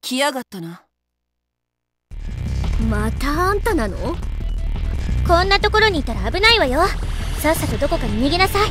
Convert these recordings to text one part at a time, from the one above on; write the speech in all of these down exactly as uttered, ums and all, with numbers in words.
来やがったな。 またあんたなの？こんなところにいたら危ないわよ。さっさとどこかに逃げなさい。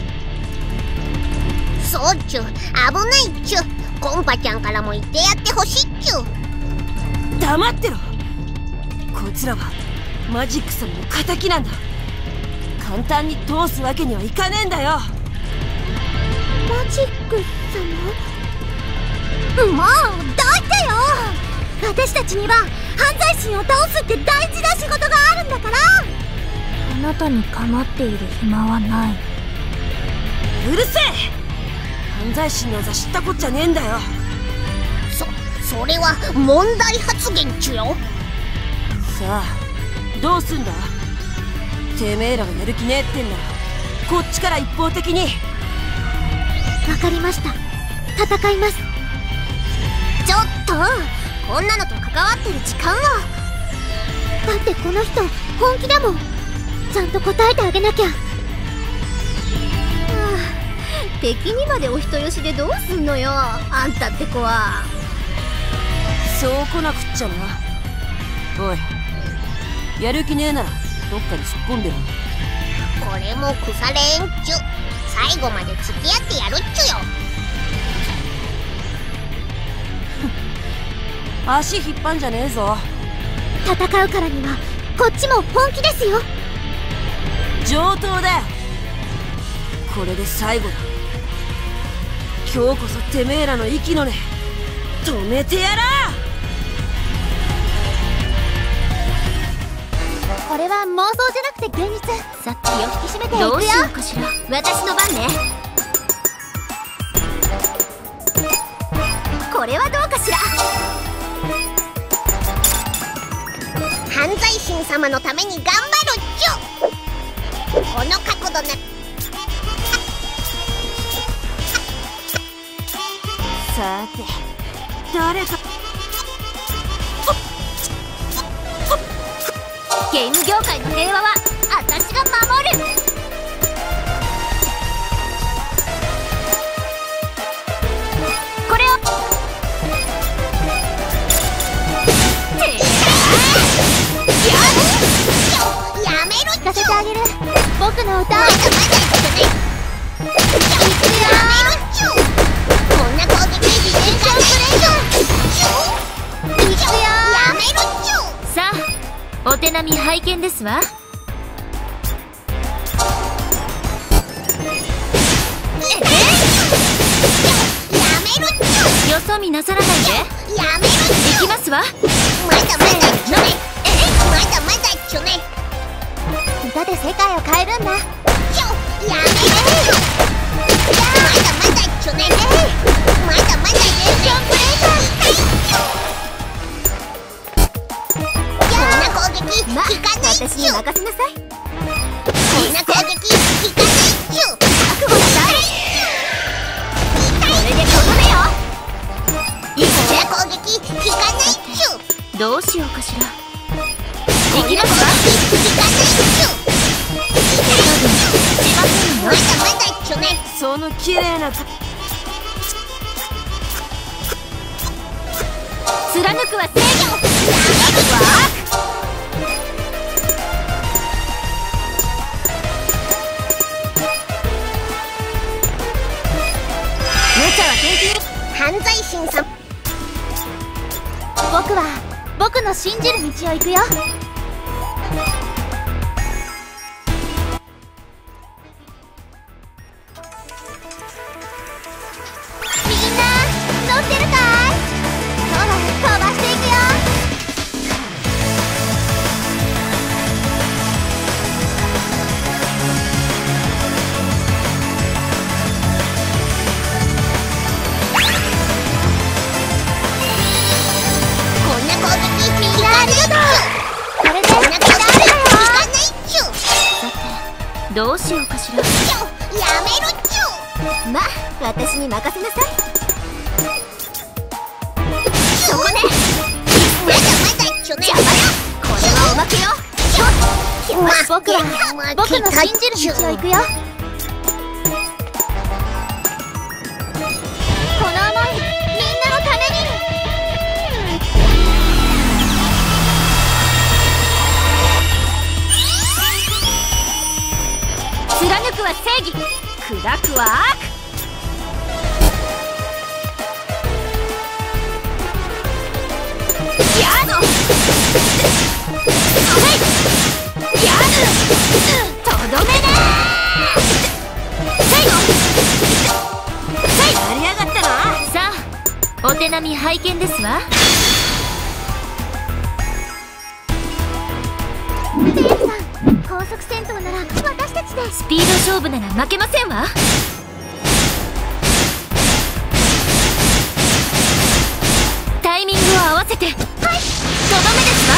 そうっちゅ、危ないっちゅ。コンパちゃんからも言ってやってほしいっちゅ。 黙ってろ。こいつらはマジック様の敵なんだ。簡単に通すわけにはいかねえんだよ。 マジック様？もうどうしてよ。私たちには犯罪心を倒すって大事な仕事があるんだから。あなたに構っている暇はない。 うるせえ。犯罪心の座知ったこっちゃねえんだよ。 そそれは問題発言っちゅよ。 さあどうすんだ。てめえらがやる気ねえってんならこっちから一方的に。 わかりました。戦います。 ちょっとこんなのと関わってる時間は。 だってこの人本気だもん。ちゃんと答えてあげなきゃ。はあ、敵にまでお人よしでどうすんのよ、あんたって子は。 そう来なくっちゃな。おい、やる気ねえならどっかに突っ込んでろ。 これも腐れんちゅ。最後まで付き合ってやるっちゅよ。 足引っ張んじゃねえぞ。 戦うからにはこっちも本気ですよ。 上等だよ。これで最後だ。今日こそてめえらの息の根止めてやらあ。 これは妄想じゃなくて現実。さっ気を引き締めていくよ。どうしようかしら。私の番ね。これはどうかしら。 犯罪心様のために頑張るっちゅ。この角度な。 さて誰か。 ゲーム業界の平和は私が守る。これをやめろっちゅ。 聞かせてあげる。僕の歌を。 まだまだ言ってね。やめろっちゅ。こんな攻撃自然がないっちゅ。いくよ。やめろっちゅ。 さあお手並み拝見ですわ。 ええ、やめろっちゅ。 よそ見なさらないで。 やめろっちゅ。 いきますわ。 まだまだっちゅね。ええ、まだまだっちゅね。 歌で世界を変えるんだ。 ちょ、やめろっちゅ。まだまだっちゅね。まだまだ全然プレーだ。こんな攻撃効かないっちゅ。 私に任せなさい。 こんな攻撃効かないっちゅ。 覚悟なさい。これでとどめよ。 こんな攻撃効かないっちゅ。 どうしようかしら。 こんな攻撃効かないっちゅ。まだまだっちゅね。 その綺麗な貫くは正義。やめるわ。無茶は研究。 犯罪心さん。 僕は僕の信じる道を行くよ。みんな乗ってるかい？ほら飛ばしていくよ。 こんな攻撃みんなありがとう。これでこんな攻撃効かないっちゅ。 さてどうしようかしら。 ちょ、やめろっちゅ。 まあ私に任せなさい。 そこね。まだまだっちゅね。 邪魔よ。これはおまけよ。僕は僕の信じる道を行くよ。この思いみんなのために。 ワーク。やだやだとどめねやりやがったな。 さあお手並み拝見ですわ。デーブさん、高速戦闘なら私たちで。スピード勝負なら負けませんわ。タイミングを合わせて。はい、とどめですわ。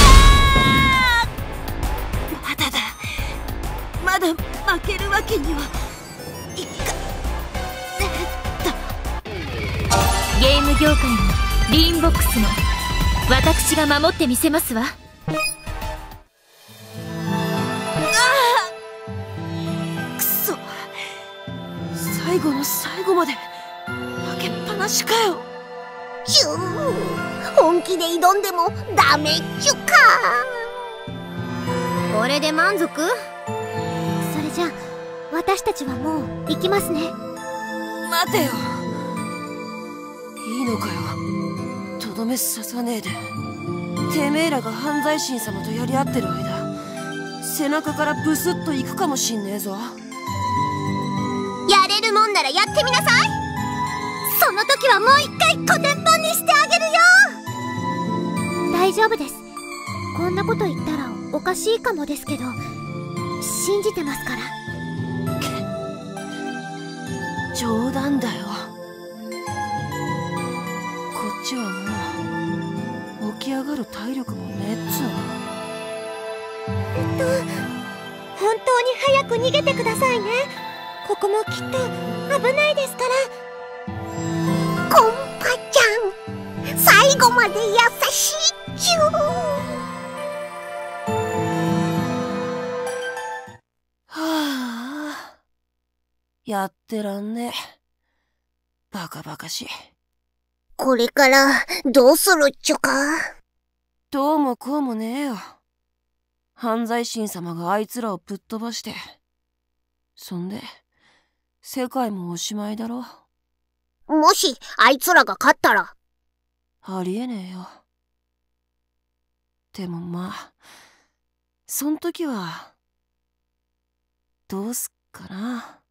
まだだ、まだ負けるわけにはいかねえだ。 ゲーム業界もリーンボックスも私が守ってみせますわ。 くそ、最後の最後まで負けっぱなしかよ。 ちゅー、本気で挑んでもダメっちゅか。 これで満足？それじゃ私たちはもう行きますね。 待てよ、いいのかよ、とどめ刺さねえで。てめえらが犯罪神様とやり合ってる間、背中からブスッといくかもしんねえぞ。 やれるもんならやってみなさい。その時はもう一回コテンパンにしてあげるよ。 大丈夫です。こんなこと言ったらおかしいかもですけど、信じてますから。 冗談だよ。こっちはもう起き上がる体力もねえっつうの。 本当に早く逃げてくださいね。ここもきっと危ないですから。 コンパちゃん、最後まで優しいっちゅー。 はあ、やってらんねえ。バカバカしい。 これからどうするっちゅか。 どうもこうもねえよ。犯罪神様があいつらをぶっ飛ばして、そんで世界もおしまいだろ。 もしあいつらが勝ったら。 ありえねえよ。でもまあ、そん時はどうすっかな。